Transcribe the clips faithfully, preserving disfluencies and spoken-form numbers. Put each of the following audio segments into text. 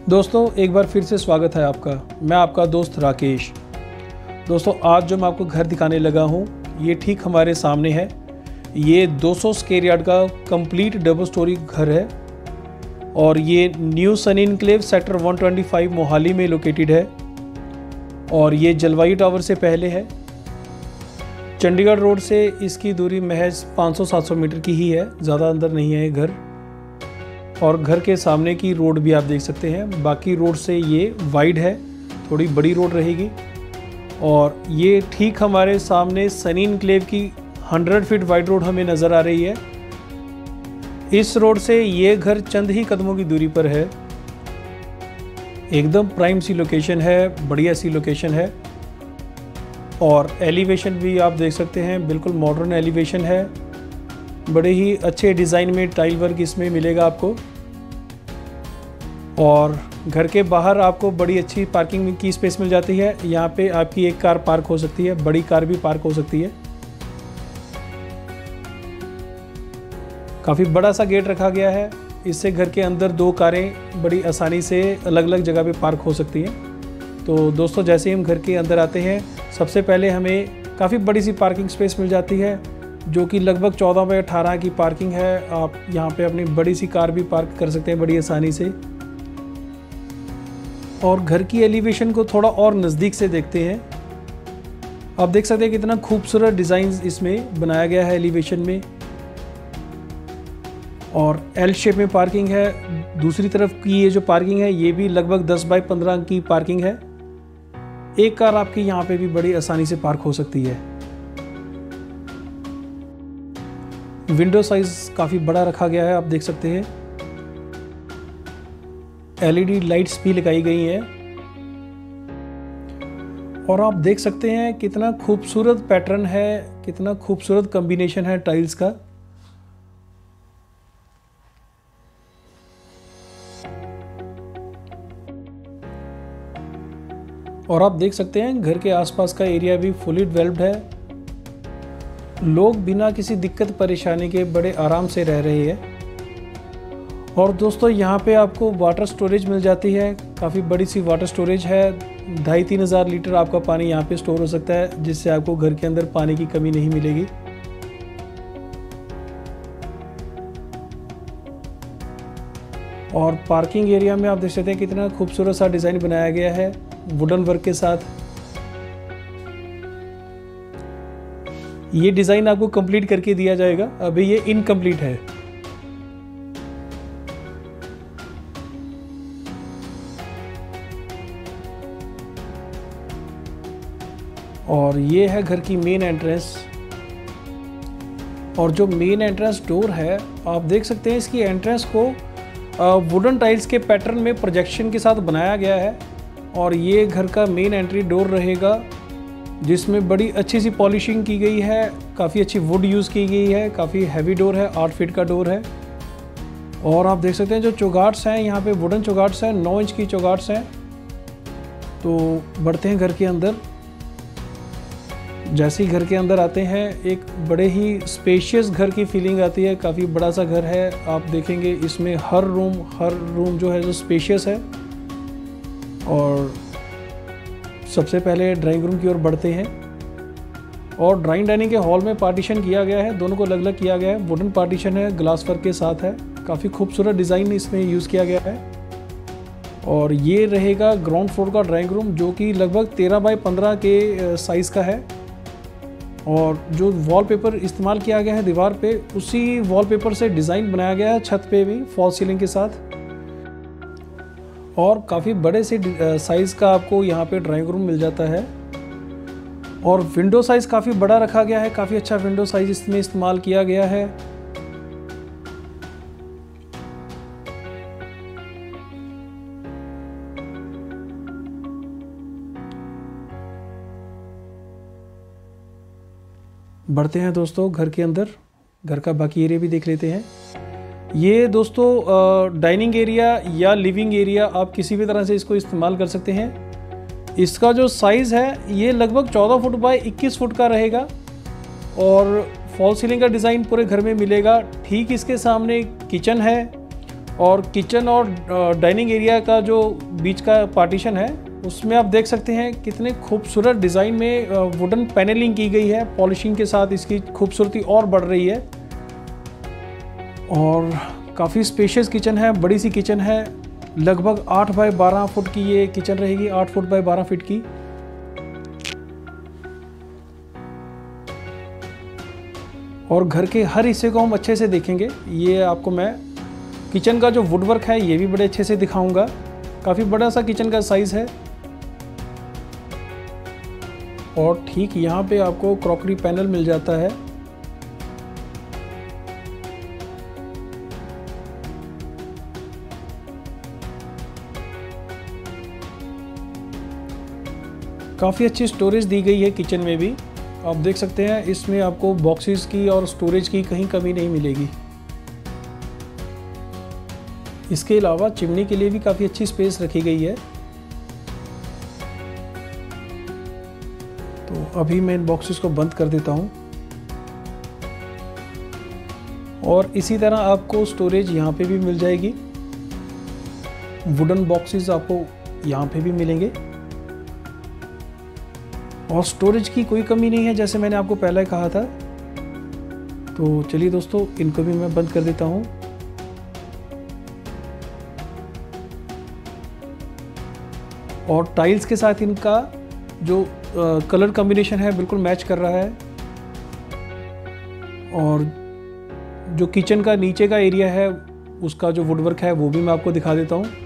दोस्तों एक बार फिर से स्वागत है आपका। मैं आपका दोस्त राकेश। दोस्तों आज जो मैं आपको घर दिखाने लगा हूँ ये ठीक हमारे सामने है। ये दो सौ स्क्वायर यार्ड का कंप्लीट डबल स्टोरी घर है और ये न्यू सनी इनक्लेव सेक्टर एक सौ पच्चीस मोहाली में लोकेटेड है और ये जलवायु टावर से पहले है। चंडीगढ़ रोड से इसकी दूरी महज पाँच सौ सात सौ मीटर की ही है, ज़्यादा अंदर नहीं है ये घर। और घर के सामने की रोड भी आप देख सकते हैं, बाकी रोड से ये वाइड है, थोड़ी बड़ी रोड रहेगी। और ये ठीक हमारे सामने सनी इनक्लेव की सौ फीट वाइड रोड हमें नज़र आ रही है। इस रोड से ये घर चंद ही कदमों की दूरी पर है। एकदम प्राइम सी लोकेशन है, बढ़िया सी लोकेशन है। और एलिवेशन भी आप देख सकते हैं, बिल्कुल मॉडर्न एलिवेशन है। बड़े ही अच्छे डिज़ाइन में टाइल वर्क इसमें मिलेगा आपको। और घर के बाहर आपको बड़ी अच्छी पार्किंग की स्पेस मिल जाती है। यहाँ पे आपकी एक कार पार्क हो सकती है, बड़ी कार भी पार्क हो सकती है। काफ़ी बड़ा सा गेट रखा गया है, इससे घर के अंदर दो कारें बड़ी आसानी से अलग अलग जगह पे पार्क हो सकती हैं। तो दोस्तों जैसे ही हम घर के अंदर आते हैं सबसे पहले हमें काफ़ी बड़ी सी पार्किंग स्पेस मिल जाती है, जो कि लगभग चौदह बाई अठारह की पार्किंग है। आप यहाँ पे अपनी बड़ी सी कार भी पार्क कर सकते हैं बड़ी आसानी से। और घर की एलिवेशन को थोड़ा और नज़दीक से देखते हैं। आप देख सकते हैं कितना खूबसूरत डिज़ाइन इसमें बनाया गया है एलिवेशन में। और एल शेप में पार्किंग है। दूसरी तरफ की ये जो पार्किंग है ये भी लगभग दस बाई पंद्रह की पार्किंग है। एक कार आपकी यहाँ पे भी बड़ी आसानी से पार्क हो सकती है। विंडो साइज काफ़ी बड़ा रखा गया है, आप देख सकते हैं। एलईडी लाइट्स भी लगाई गई हैं और आप देख सकते हैं कितना खूबसूरत पैटर्न है, कितना खूबसूरत कॉम्बिनेशन है टाइल्स का। और आप देख सकते हैं घर के आसपास का एरिया भी फुली डेवलप्ड है। लोग बिना किसी दिक्कत परेशानी के बड़े आराम से रह रहे हैं। और दोस्तों यहाँ पे आपको वाटर स्टोरेज मिल जाती है, काफ़ी बड़ी सी वाटर स्टोरेज है। ढाई तीन हज़ार लीटर आपका पानी यहाँ पे स्टोर हो सकता है, जिससे आपको घर के अंदर पानी की कमी नहीं मिलेगी। और पार्किंग एरिया में आप देख सकते हैं कितना खूबसूरत सा डिज़ाइन बनाया गया है वुडन वर्क के साथ। ये डिज़ाइन आपको कंप्लीट करके दिया जाएगा, अभी ये इनकम्प्लीट है। और ये है घर की मेन एंट्रेंस। और जो मेन एंट्रेंस डोर है आप देख सकते हैं, इसकी एंट्रेंस को वुडन टाइल्स के पैटर्न में प्रोजेक्शन के साथ बनाया गया है। और ये घर का मेन एंट्री डोर रहेगा, जिसमें बड़ी अच्छी सी पॉलिशिंग की गई है, काफ़ी अच्छी वुड यूज़ की गई है। काफ़ी हैवी डोर है, आठ फीट का डोर है। और आप देख सकते हैं जो चौगाट्स हैं यहाँ पे वुडन चौगाट्स हैं, नौ इंच की चौगाट्स हैं। तो बढ़ते हैं घर के अंदर। जैसे ही घर के अंदर आते हैं एक बड़े ही स्पेशियस घर की फीलिंग आती है। काफ़ी बड़ा सा घर है, आप देखेंगे इसमें हर रूम हर रूम जो है जो स्पेशियस है। और सबसे पहले ड्राइंग रूम की ओर बढ़ते हैं। और ड्राइंग डाइनिंग के हॉल में पार्टीशन किया गया है, दोनों को अलग अलग किया गया है। वुडन पार्टीशन है, ग्लास वर्क के साथ है। काफ़ी खूबसूरत डिज़ाइन इसमें यूज़ किया गया है। और ये रहेगा ग्राउंड फ्लोर का ड्राइंग रूम, जो कि लगभग तेरह बाई पंद्रह के साइज़ का है। और जो वॉलपेपर इस्तेमाल किया गया है दीवार पे, उसी वॉलपेपर से डिज़ाइन बनाया गया है छत पे भी फॉल सीलिंग के साथ। और काफ़ी बड़े से साइज़ का आपको यहाँ पे ड्राइंग रूम मिल जाता है। और विंडो साइज़ काफ़ी बड़ा रखा गया है, काफ़ी अच्छा विंडो साइज़ इसमें इस्तेमाल किया गया है। बढ़ते हैं दोस्तों घर के अंदर, घर का बाकी एरिया भी देख लेते हैं। ये दोस्तों डाइनिंग एरिया या लिविंग एरिया, आप किसी भी तरह से इसको इस्तेमाल कर सकते हैं। इसका जो साइज़ है ये लगभग चौदह फुट बाय इक्कीस फुट का रहेगा। और फॉल सीलिंग का डिज़ाइन पूरे घर में मिलेगा। ठीक इसके सामने किचन है और किचन और डाइनिंग एरिया का जो बीच का पार्टीशन है उसमें आप देख सकते हैं कितने खूबसूरत डिज़ाइन में वुडन पैनलिंग की गई है। पॉलिशिंग के साथ इसकी खूबसूरती और बढ़ रही है। और काफ़ी स्पेशियस किचन है, बड़ी सी किचन है। लगभग आठ बाय बारह फुट की ये किचन रहेगी, आठ फुट बाय बारह फीट की। और घर के हर हिस्से को हम अच्छे से देखेंगे। ये आपको मैं किचन का जो वुडवर्क है ये भी बड़े अच्छे से दिखाऊंगा। काफ़ी बड़ा सा किचन का साइज़ है। और ठीक यहाँ पे आपको क्रॉकरी पैनल मिल जाता है। काफ़ी अच्छी स्टोरेज दी गई है किचन में भी। आप देख सकते हैं इसमें आपको बॉक्सेस की और स्टोरेज की कहीं कमी नहीं मिलेगी। इसके अलावा चिमनी के लिए भी काफ़ी अच्छी स्पेस रखी गई है। तो अभी मैं इन बॉक्सेस को बंद कर देता हूँ। और इसी तरह आपको स्टोरेज यहाँ पे भी मिल जाएगी। वुडन बॉक्सेस आपको यहाँ पे भी मिलेंगे। और स्टोरेज की कोई कमी नहीं है, जैसे मैंने आपको पहले कहा था। तो चलिए दोस्तों, इनको भी मैं बंद कर देता हूँ। और टाइल्स के साथ इनका जो आ, कलर कॉम्बिनेशन है बिल्कुल मैच कर रहा है। और जो किचन का नीचे का एरिया है उसका जो वुडवर्क है वो भी मैं आपको दिखा देता हूँ।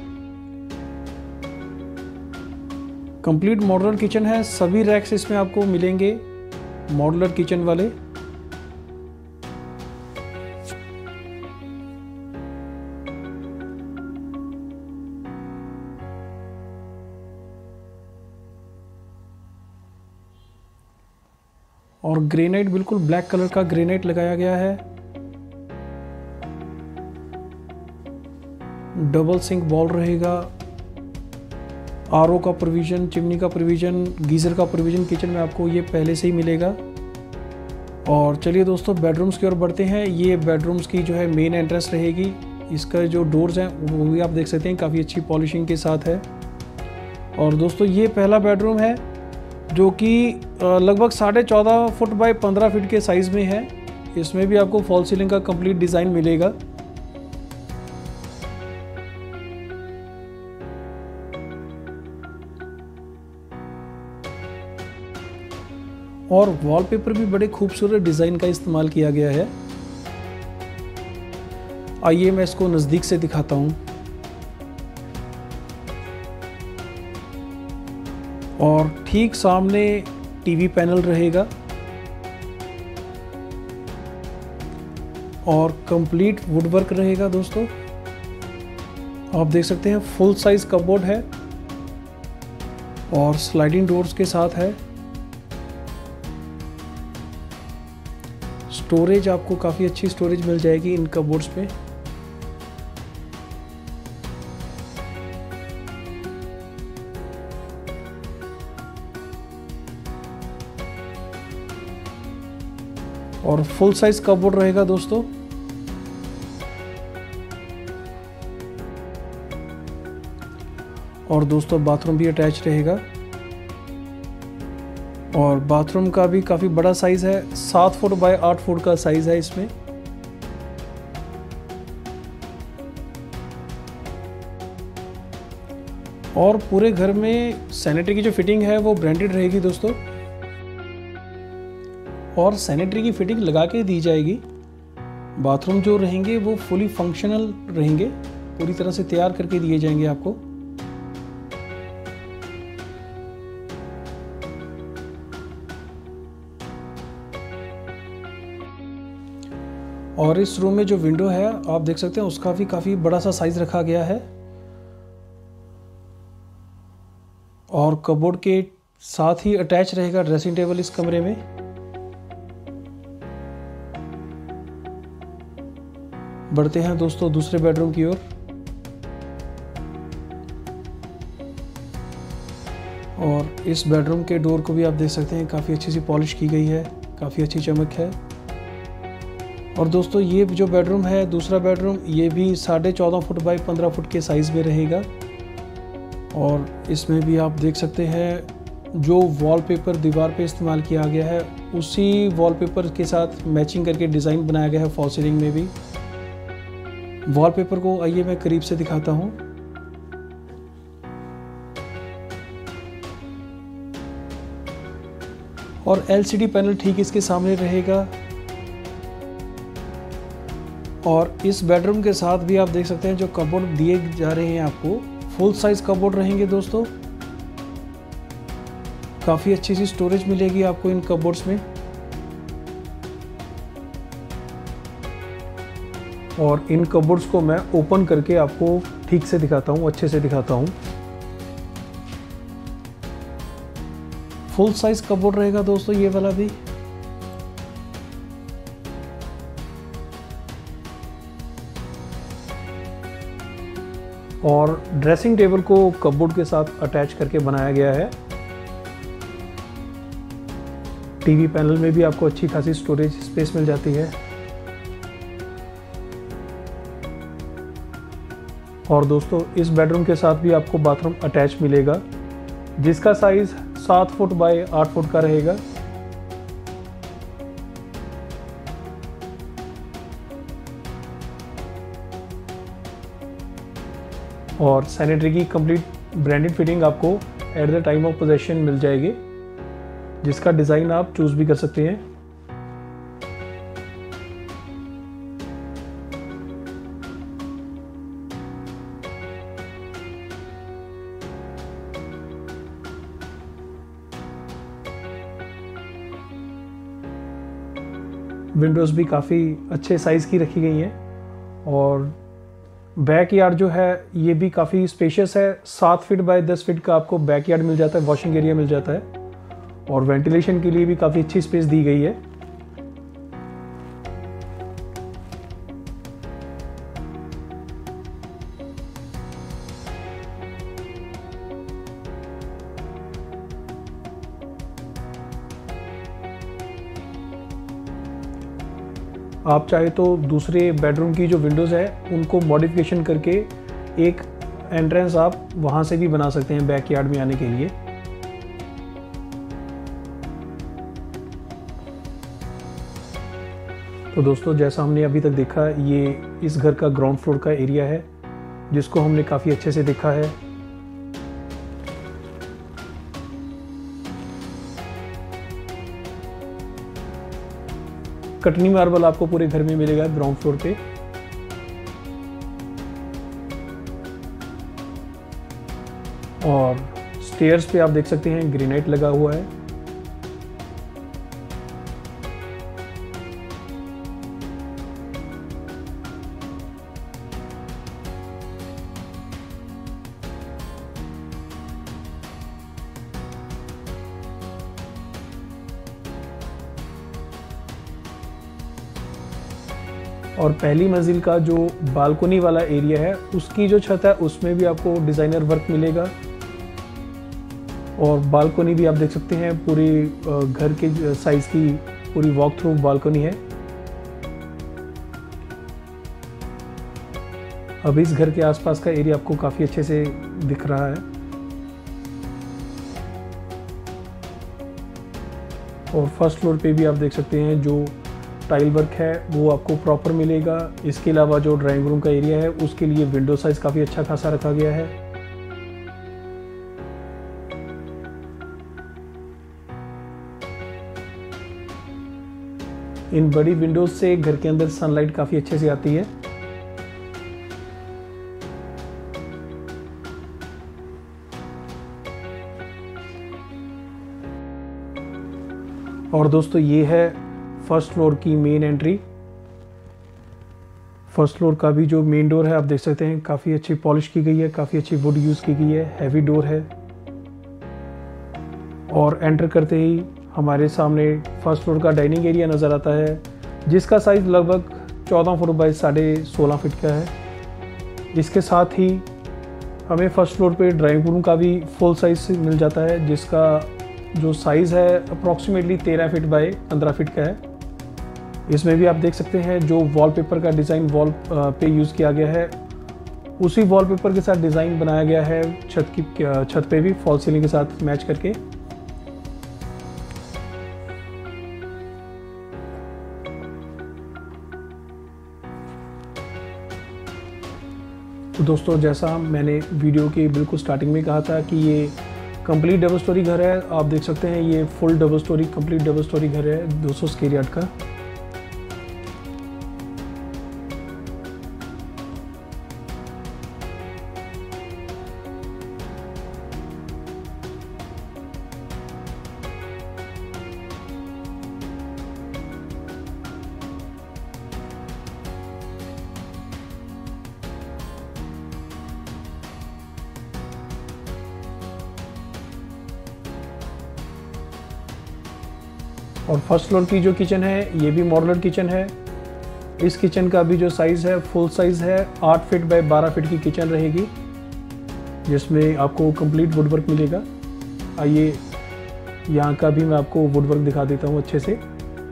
कंप्लीट मॉड्यूलर किचन है। सभी रैक्स इसमें आपको मिलेंगे मॉड्यूलर किचन वाले। और ग्रेनाइट, बिल्कुल ब्लैक कलर का ग्रेनाइट लगाया गया है। डबल सिंक बॉल रहेगा। आरओ का प्रोविज़न, चिमनी का प्रोविज़न, गीज़र का प्रोविज़न किचन में आपको ये पहले से ही मिलेगा। और चलिए दोस्तों, बेडरूम्स की ओर बढ़ते हैं। ये बेडरूम्स की जो है मेन एंट्रेंस रहेगी। इसका जो डोर्स हैं वो भी आप देख सकते हैं काफ़ी अच्छी पॉलिशिंग के साथ है। और दोस्तों ये पहला बेडरूम है जो कि लगभग साढ़े चौदह फुट बाय पंद्रह फीट के साइज़ में है। इसमें भी आपको फॉल सीलिंग का कंप्लीट डिज़ाइन मिलेगा। और वॉलपेपर भी बड़े खूबसूरत डिज़ाइन का इस्तेमाल किया गया है। आइए मैं इसको नज़दीक से दिखाता हूँ। और ठीक सामने टीवी पैनल रहेगा। और कंप्लीट वुडवर्क रहेगा दोस्तों। आप देख सकते हैं फुल साइज कपबोर्ड है और स्लाइडिंग डोर्स के साथ है। स्टोरेज आपको काफ़ी अच्छी स्टोरेज मिल जाएगी इन कपबोर्ड्स पे। और फुल साइज कपबोर्ड रहेगा दोस्तों। और दोस्तों बाथरूम भी अटैच रहेगा। और बाथरूम का भी काफ़ी बड़ा साइज़ है। सात फुट बाय आठ फुट का साइज़ है इसमें। और पूरे घर में सैनिटरी की जो फिटिंग है वो ब्रांडेड रहेगी दोस्तों। और सैनिटरी की फिटिंग लगा के दी जाएगी। बाथरूम जो रहेंगे वो फुली फंक्शनल रहेंगे, पूरी तरह से तैयार करके दिए जाएंगे आपको। और इस रूम में जो विंडो है आप देख सकते हैं उसका भी काफ़ी बड़ा सा साइज रखा गया है। और कबोर्ड के साथ ही अटैच रहेगा ड्रेसिंग टेबल इस कमरे में। बढ़ते हैं दोस्तों दूसरे बेडरूम की ओर। और इस बेडरूम के डोर को भी आप देख सकते हैं काफ़ी अच्छी सी पॉलिश की गई है, काफ़ी अच्छी चमक है। और दोस्तों ये जो बेडरूम है, दूसरा बेडरूम, ये भी साढ़े चौदह फुट बाई पंद्रह फुट के साइज़ में रहेगा। और इसमें भी आप देख सकते हैं जो वॉलपेपर दीवार पे इस्तेमाल किया गया है उसी वॉलपेपर के साथ मैचिंग करके डिज़ाइन बनाया गया है फॉल सीलिंग में भी। वॉलपेपर को आइए मैं करीब से दिखाता हूँ। और एलसीडी पैनल ठीक इसके सामने रहेगा। और इस बेडरूम के साथ भी आप देख सकते हैं जो कबोर्ड दिए जा रहे हैं आपको फुल साइज कबोर्ड रहेंगे दोस्तों। काफ़ी अच्छी सी स्टोरेज मिलेगी आपको इन कबोर्ड्स में। और इन कबोर्ड्स को मैं ओपन करके आपको ठीक से दिखाता हूँ, अच्छे से दिखाता हूँ। फुल साइज कबोर्ड रहेगा दोस्तों ये वाला भी। और ड्रेसिंग टेबल को कपबोर्ड के साथ अटैच करके बनाया गया है। टीवी पैनल में भी आपको अच्छी खासी स्टोरेज स्पेस मिल जाती है। और दोस्तों इस बेडरूम के साथ भी आपको बाथरूम अटैच मिलेगा जिसका साइज सात फुट बाय आठ फुट का रहेगा। और सैनिटरी की कंप्लीट ब्रांडेड फिटिंग आपको at the time of possession मिल जाएगी जिसका डिज़ाइन आप चूज़ भी कर सकते हैं। विंडोज़ भी काफ़ी अच्छे साइज़ की रखी गई हैं। और बैक यार्ड जो है ये भी काफ़ी स्पेशियस है। सात फीट बाय दस फीट का आपको बैक यार्ड मिल जाता है, वॉशिंग एरिया मिल जाता है। और वेंटिलेशन के लिए भी काफ़ी अच्छी स्पेस दी गई है। आप चाहे तो दूसरे बेडरूम की जो विंडोज़ है उनको मॉडिफिकेशन करके एक एंट्रेंस आप वहाँ से भी बना सकते हैं बैकयार्ड में आने के लिए। तो दोस्तों जैसा हमने अभी तक देखा ये इस घर का ग्राउंड फ्लोर का एरिया है जिसको हमने काफ़ी अच्छे से देखा है। कटनी मार्बल आपको पूरे घर में मिलेगा ग्राउंड फ्लोर पे। और स्टेयर्स पे आप देख सकते हैं ग्रेनाइट लगा हुआ है। और पहली मंजिल का जो बालकनी वाला एरिया है उसकी जो छत है उसमें भी आपको डिज़ाइनर वर्क मिलेगा। और बालकनी भी आप देख सकते हैं पूरी घर के साइज़ की पूरी वॉक थ्रू बालकनी है। अब इस घर के आसपास का एरिया आपको काफ़ी अच्छे से दिख रहा है। और फर्स्ट फ्लोर पे भी आप देख सकते हैं जो टाइल वर्क है वो आपको प्रॉपर मिलेगा। इसके अलावा जो ड्राइंग रूम का एरिया है उसके लिए विंडो साइज काफ़ी अच्छा खासा रखा गया है। इन बड़ी विंडोज से घर के अंदर सनलाइट काफ़ी अच्छे से आती है। और दोस्तों ये है फर्स्ट फ्लोर की मेन एंट्री। फर्स्ट फ्लोर का भी जो मेन डोर है आप देख सकते हैं काफ़ी अच्छी पॉलिश की गई है, काफ़ी अच्छी वुड यूज़ की गई है, हैवी डोर है। और एंटर करते ही हमारे सामने फर्स्ट फ्लोर का डाइनिंग एरिया नज़र आता है जिसका साइज़ लगभग चौदह फुट बाई साढ़े सोलह फीट का है। इसके साथ ही हमें फर्स्ट फ्लोर पे ड्राइंग रूम का भी फुल साइज मिल जाता है जिसका जो साइज़ है अप्रॉक्सीमेटली तेरह फीट बाई पंद्रह फीट का है। इसमें भी आप देख सकते हैं जो वॉलपेपर का डिज़ाइन वॉल पे यूज़ किया गया है, उसी वॉलपेपर के साथ डिज़ाइन बनाया गया है छत की छत पे भी फॉल सीलिंग के साथ मैच करके। तो दोस्तों, जैसा मैंने वीडियो की बिल्कुल स्टार्टिंग में कहा था कि ये कंप्लीट डबल स्टोरी घर है। आप देख सकते हैं ये full double storey complete double storey घर है दो सौ स्क्वायर यार्ड का। और फर्स्ट फ्लोर की जो किचन है ये भी मॉड्यूलर किचन है। इस किचन का भी जो साइज़ है फुल साइज़ है, आठ फीट बाय बारह फीट की किचन रहेगी, जिसमें आपको कंप्लीट वुडवर्क मिलेगा। आइए यहाँ का भी मैं आपको वुडवर्क दिखा देता हूँ अच्छे से।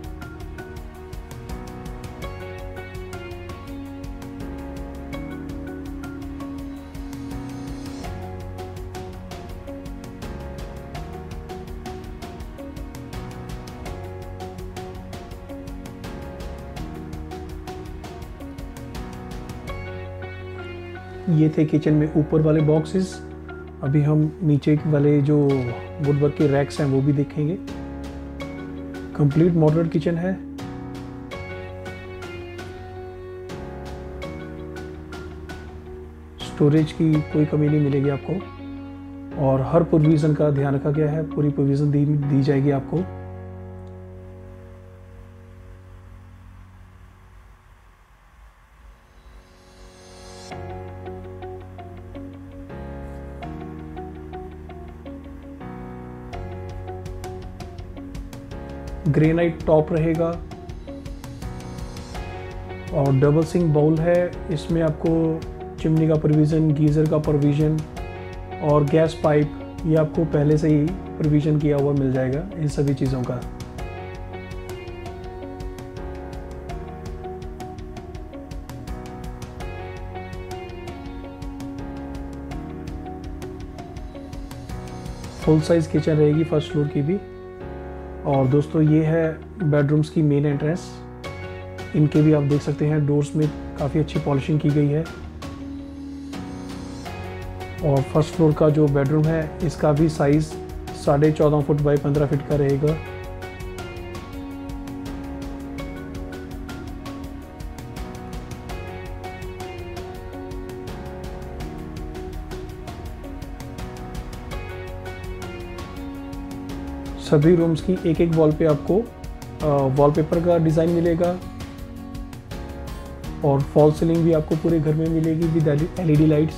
ये थे किचन में ऊपर वाले बॉक्सेस। अभी हम नीचे वाले जो वुडवर्क के रैक्स हैं वो भी देखेंगे। कंप्लीट मॉड्यूलर किचन है। स्टोरेज की कोई कमी नहीं मिलेगी आपको, और हर प्रोविज़न का ध्यान रखा गया है। पूरी प्रोविज़न दी दी जाएगी आपको। ग्रेनाइट टॉप रहेगा और डबल सिंक बाउल है। इसमें आपको चिमनी का प्रोविज़न, गीज़र का प्रोविज़न और गैस पाइप, ये आपको पहले से ही प्रोविज़न किया हुआ मिल जाएगा इन सभी चीज़ों का। फुल साइज़ किचन रहेगी फर्स्ट फ्लोर की भी। और दोस्तों, ये है बेडरूम्स की मेन एंट्रेंस। इनके भी आप देख सकते हैं डोर्स में काफ़ी अच्छी पॉलिशिंग की गई है। और फर्स्ट फ्लोर का जो बेडरूम है इसका भी साइज़ साढ़े चौदह फुट बाई पंद्रह फीट का रहेगा। सभी रूम्स की एक एक वॉल पे आपको वॉलपेपर का डिज़ाइन मिलेगा, और फॉल सीलिंग भी आपको पूरे घर में मिलेगी विद एलईडी लाइट्स।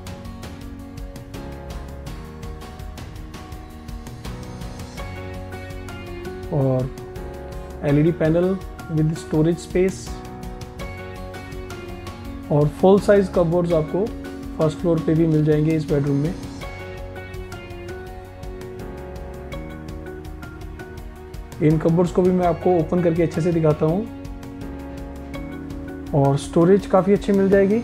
और LED panel with storage space, और फुल साइज कपबोर्ड्स आपको फर्स्ट फ्लोर पे भी मिल जाएंगे इस बेडरूम में। इन कपबोर्ड्स को भी मैं आपको ओपन करके अच्छे से दिखाता हूँ, और स्टोरेज काफ़ी अच्छी मिल जाएगी।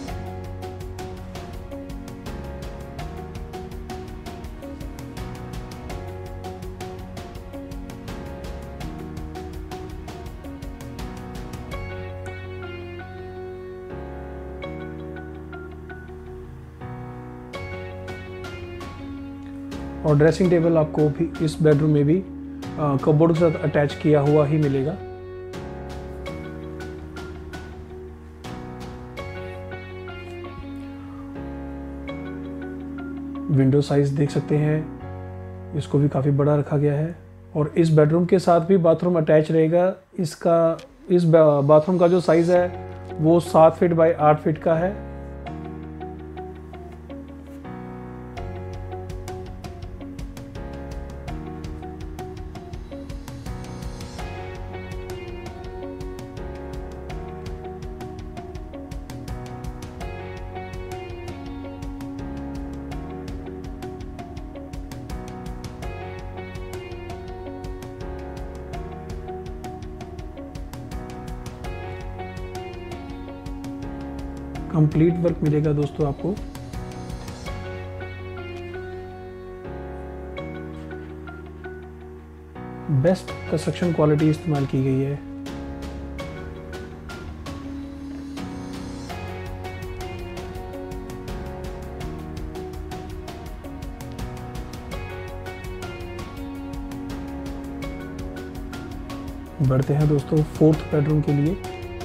और ड्रेसिंग टेबल आपको भी इस बेडरूम में भी कपबोर्ड के साथ अटैच किया हुआ ही मिलेगा। विंडो साइज देख सकते हैं, इसको भी काफ़ी बड़ा रखा गया है। और इस बेडरूम के साथ भी बाथरूम अटैच रहेगा। इसका इस बाथरूम का जो साइज़ है वो सात फीट बाई आठ फीट का है। कंप्लीट वर्क मिलेगा दोस्तों आपको। बेस्ट कंस्ट्रक्शन क्वालिटी इस्तेमाल की गई है। बढ़ते हैं दोस्तों फोर्थ बेडरूम के लिए।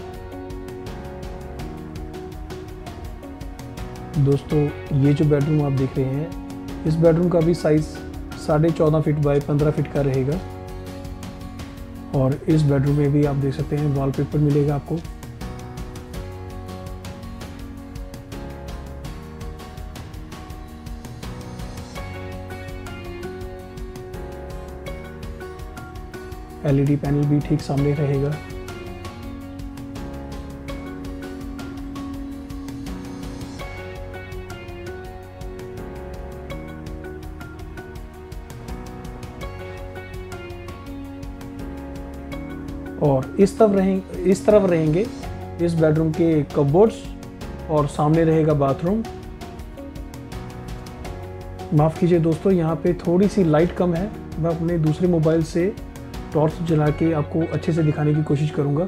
दोस्तों ये जो बेडरूम आप देख रहे हैं, इस बेडरूम का भी साइज साढ़े चौदह फीट बाय पंद्रह फीट का रहेगा। और इस बेडरूम में भी आप देख सकते हैं वॉलपेपर मिलेगा आपको। एलईडी पैनल भी ठीक सामने रहेगा। और इस तरफ रहेंगे इस तरफ रहेंगे इस बेडरूम के कबोर्ड्स और सामने रहेगा बाथरूम। माफ़ कीजिए दोस्तों, यहाँ पे थोड़ी सी लाइट कम है। मैं अपने दूसरे मोबाइल से टॉर्च जला के आपको अच्छे से दिखाने की कोशिश करूँगा।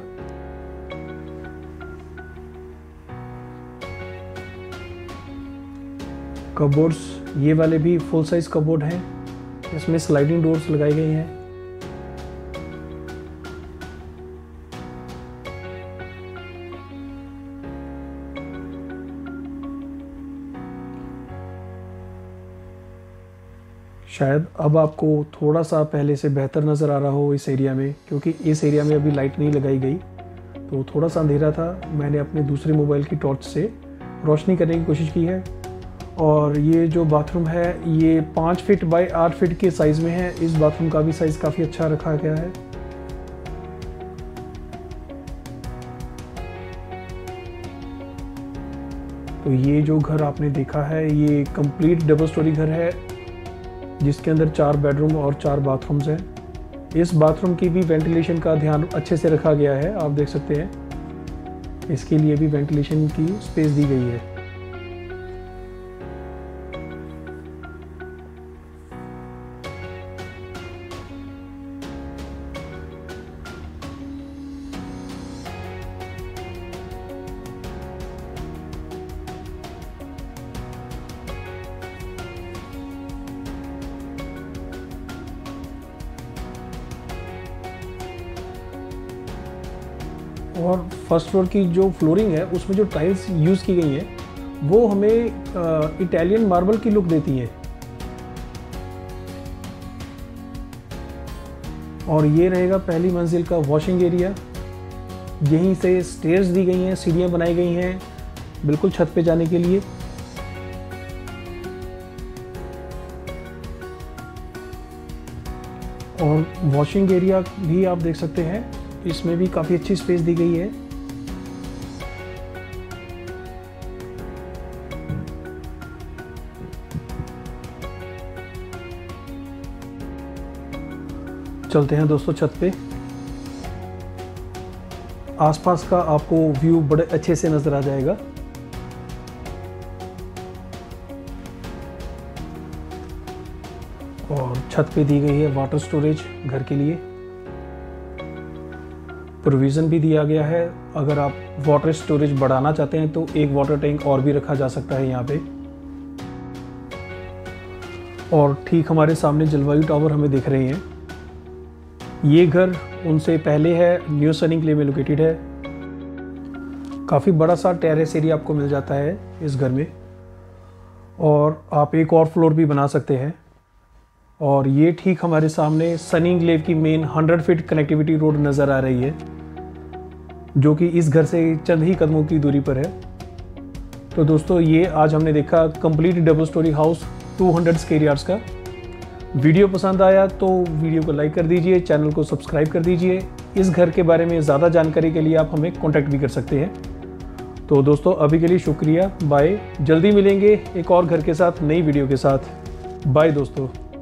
कबोर्ड्स ये वाले भी फुल साइज कबोर्ड हैं। इसमें स्लाइडिंग डोर्स लगाई गई हैं। शायद अब आपको थोड़ा सा पहले से बेहतर नज़र आ रहा हो इस एरिया में, क्योंकि इस एरिया में अभी लाइट नहीं लगाई गई, तो थोड़ा सा अंधेरा था। मैंने अपने दूसरे मोबाइल की टॉर्च से रोशनी करने की कोशिश की है। और ये जो बाथरूम है ये पाँच फीट बाय आठ फीट के साइज़ में है। इस बाथरूम का भी साइज़ काफ़ी अच्छा रखा गया है। तो ये जो घर आपने देखा है ये कंप्लीट डबल स्टोरी घर है, जिसके अंदर चार बेडरूम और चार बाथरूम्स हैं। इस बाथरूम की भी वेंटिलेशन का ध्यान अच्छे से रखा गया है। आप देख सकते हैं इसके लिए भी वेंटिलेशन की स्पेस दी गई है। और फर्स्ट फ्लोर की जो फ्लोरिंग है उसमें जो टाइल्स यूज़ की गई हैं वो हमें इटालियन मार्बल की लुक देती हैं। और ये रहेगा पहली मंजिल का वॉशिंग एरिया। यहीं से स्टेयर्स दी गई हैं, सीढ़ियाँ बनाई गई हैं बिल्कुल छत पे जाने के लिए। और वॉशिंग एरिया भी आप देख सकते हैं, इसमें भी काफ़ी अच्छी स्पेस दी गई है। चलते हैं दोस्तों छत पे। आसपास का आपको व्यू बड़े अच्छे से नज़र आ जाएगा। और छत पे दी गई है वाटर स्टोरेज घर के लिए। प्रोविज़न भी दिया गया है, अगर आप वाटर स्टोरेज बढ़ाना चाहते हैं तो एक वाटर टैंक और भी रखा जा सकता है यहाँ पे। और ठीक हमारे सामने जलवायु टावर हमें दिख रहे हैं। ये घर उनसे पहले है, न्यू सनी इंक्लेव में लोकेटेड है। काफ़ी बड़ा सा टेरेस एरिया आपको मिल जाता है इस घर में, और आप एक और फ्लोर भी बना सकते हैं। और ये ठीक हमारे सामने सनी इंक्लेव की main hundred feet connectivity road नज़र आ रही है, जो कि इस घर से चंद ही कदमों की दूरी पर है। तो दोस्तों ये आज हमने देखा complete double storey house two hundred square yards का। वीडियो पसंद आया तो वीडियो को लाइक कर दीजिए, चैनल को सब्सक्राइब कर दीजिए। इस घर के बारे में ज़्यादा जानकारी के लिए आप हमें कॉन्टैक्ट भी कर सकते हैं। तो दोस्तों अभी के लिए शुक्रिया, बाय। जल्दी मिलेंगे एक और घर के साथ, नई वीडियो के साथ। बाय दोस्तों।